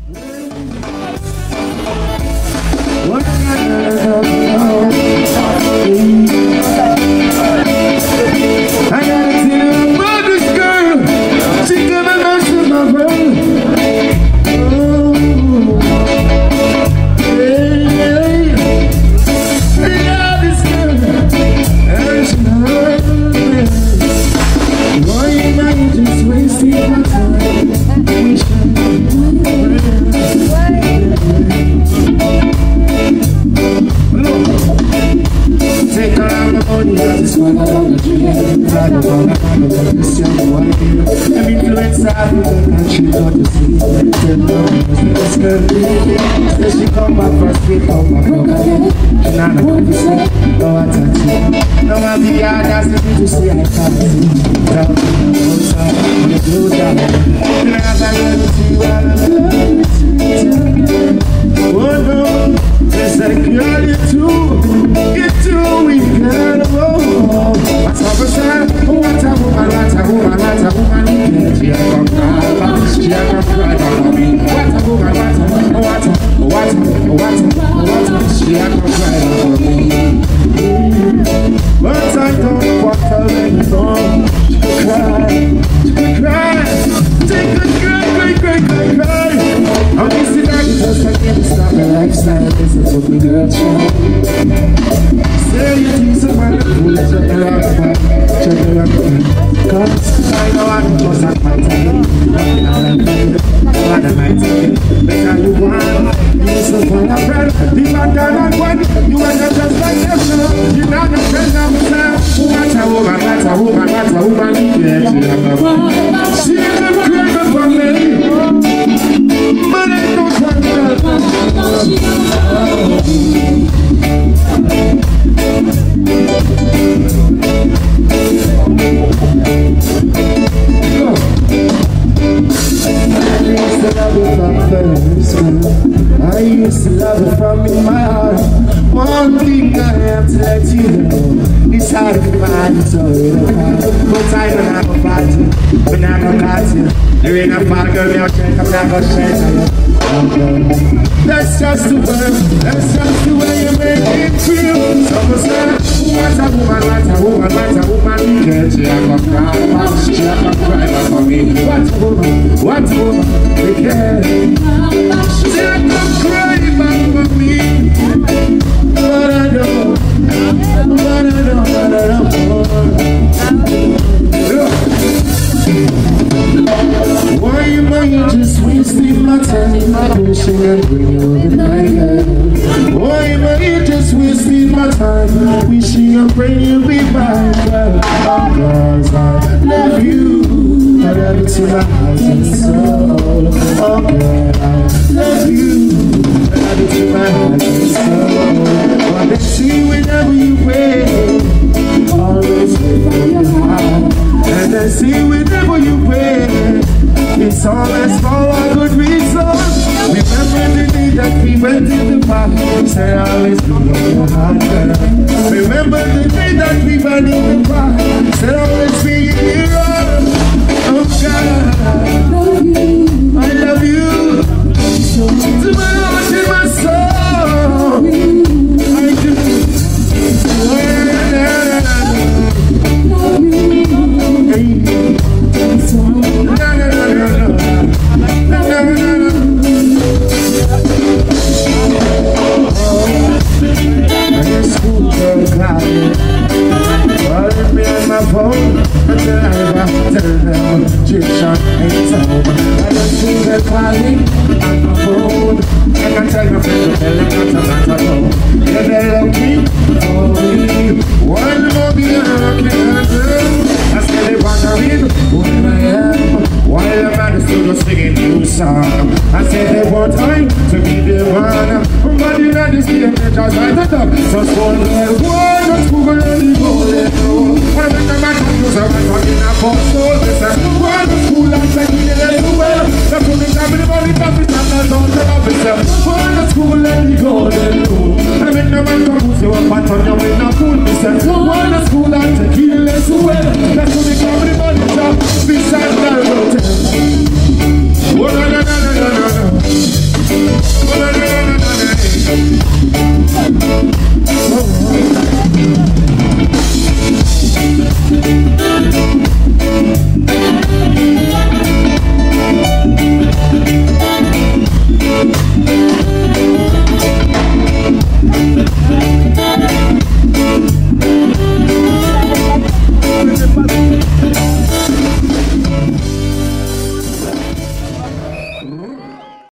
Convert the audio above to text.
That's just the way, that's just the way you make it feel. Someone said, what a woman, what a woman, what a woman. Can't she have a cry, she have a cry for me. What a woman, they can't. She have a cry for me. But I don't, but I why am I just wasting my time wishing I'd bring you over my why am I just wasting my time wishing I'd bring you be my girl? Cause I love you, I love you to my heart and soul. Oh girl, I love you, I love you to my heart and soul. But let's see whenever you wait, always wait for your heart. And I see whenever you wait, it's always for a good reason. Remember the day that we went in the park, say always be in your heart, girl. Remember the day that we went in the park, say always be in your heart. Oh God, I love you to my heart and my soul. I do. Gyptian ain't over. I just see the calling on my phone. I can tell my friend to tell them not to know. Yeah, they love me for me. One more beer I can't do. I still they wondering who I am. While the man is still singing new song. I say they want time to be the one. But you know this game they just like the dog. So school girl, one of school girl, you go let go. I make the man use a man talking about soul. They say, one of school and say he did well. That's what they tell me about the topic and I don't tell myself. One of school and you go let go. I make the man talk to you up and turn you in a fool. They say, one